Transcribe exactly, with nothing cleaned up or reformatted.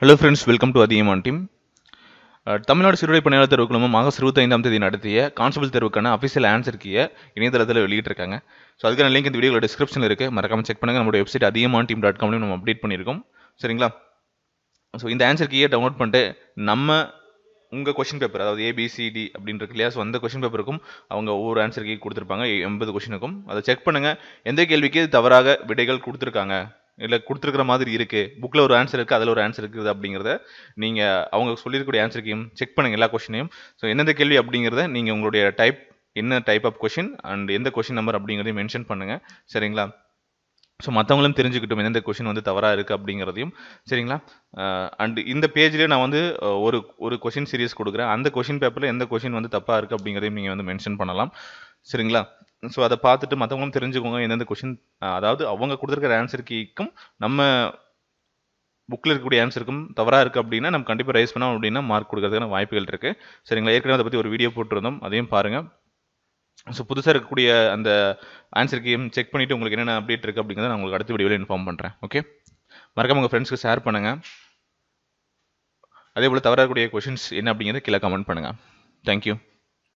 Hello friends, welcome to Adhiyaman team. Tamil Nadu சிறுவடை பணியாளர் தேர்வு குழுமம் ஆகஸ்ட் இருபத்தைந்தாம் தேதி நடத்திய கான்ஸ்டபிள் தேர்வுக்கான அஃபிஷியல் ஆன்சர் கீயை இணையதளத்தில் வெளியிட்டிருக்காங்க. ஸோ அதுக்கான லிங்க் இந்த வீடியோவில் டிஸ்கிரிப்ஷனில் இருக்குது, மறக்காம செக் பண்ணுங்கள். நம்மளோட வெப்சைட் அதியமான் டீம் டாட் காம்லையும் நம்ம அப்டேட் பண்ணியிருக்கோம். சரிங்களா? ஸோ இந்த ஆன்சர் கீயை டவுன்லோட் பண்ணிட்டு நம்ம உங்கள் கொஷின் பேப்பர், அதாவது ஏபிசிடி அப்படின்னு இருக்கு இல்லையா, ஸோ அந்த கொஷின் பேப்பருக்கும் அவங்க ஒவ்வொரு ஆன்சர் கீ கொடுத்துருப்பாங்க, எண்பது கொஷினுக்கும். அதை செக் பண்ணுங்கள், எந்த கேள்விக்கு தவறாக விடைகள் கொடுத்துருக்காங்க, இல்லை கொடுத்துருக்கிற மாதிரி இருக்குது, புக்கில் ஒரு ஆன்சர் இருக்குது, அதில் ஒரு ஆன்சர் இருக்குது அப்படிங்கிறத நீங்கள் அவங்க சொல்லியிருக்கக்கூடிய ஆன்சருக்கையும் செக் பண்ணுங்கள், எல்லா கொஷினையும். ஸோ எந்தெந்த கேள்வி அப்படிங்கிறத நீங்கள் உங்களுடைய டைப், என்ன டைப் ஆஃப் கொஷின் அண்ட் எந்த கொஷின் நம்பர் அப்படிங்கிறதையும் மென்ஷன் பண்ணுங்கள். சரிங்களா? ஸோ மற்றவங்களும் தெரிஞ்சுக்கிட்டும் எந்தெந்த கொஷின் வந்து தவறாக இருக்குது அப்படிங்கிறதையும். சரிங்களா? அண்ட் இந்த பேஜ்லேயே நான் வந்து ஒரு ஒரு கொஷின் சீரியஸ் கொடுக்குறேன், அந்த கொஷின் பேப்பரில் எந்த கொஷின் வந்து தப்பாக இருக்குது அப்படிங்கிறதையும் நீங்கள் வந்து மென்ஷன் பண்ணலாம். சரிங்களா? ஸோ அதை பார்த்துட்டு மற்றவங்களும் தெரிஞ்சுக்கோங்க எந்தெந்த கொஷின், அதாவது அவங்க கொடுத்துருக்கிற ஆன்சர் கீக்கும் நம்ம புக்கில் இருக்கக்கூடிய ஆன்சருக்கும் தவறாக இருக்குது அப்படின்னா நம்ம கண்டிப்பாக ரைஸ் பண்ணோம் அப்படின்னா மார்க் கொடுக்கறதுக்கான வாய்ப்புகள் இருக்குது. சரிங்களா? ஏற்கனவே அதை பற்றி ஒரு வீடியோ போட்டிருந்தோம், அதையும் பாருங்கள். ஸோ புதுசாக இருக்கக்கூடிய அந்த ஆன்சர் கீயும் செக் பண்ணிவிட்டு உங்களுக்கு என்னென்ன அப்டேட் இருக்குது அப்படிங்கிறத நான் உங்களுக்கு அடுத்த வீடியோவில் இன்ஃபார்ம் பண்ணுறேன். ஓகே, மறக்காம உங்கள் ஃப்ரெண்ட்ஸ்க்கு ஷேர் பண்ணுங்கள். அதே போல் தவறாக இருக்கக்கூடிய கொஷின்ஸ் என்ன அப்படிங்கிறத கீழே கமெண்ட் பண்ணுங்கள். தேங்க்யூ.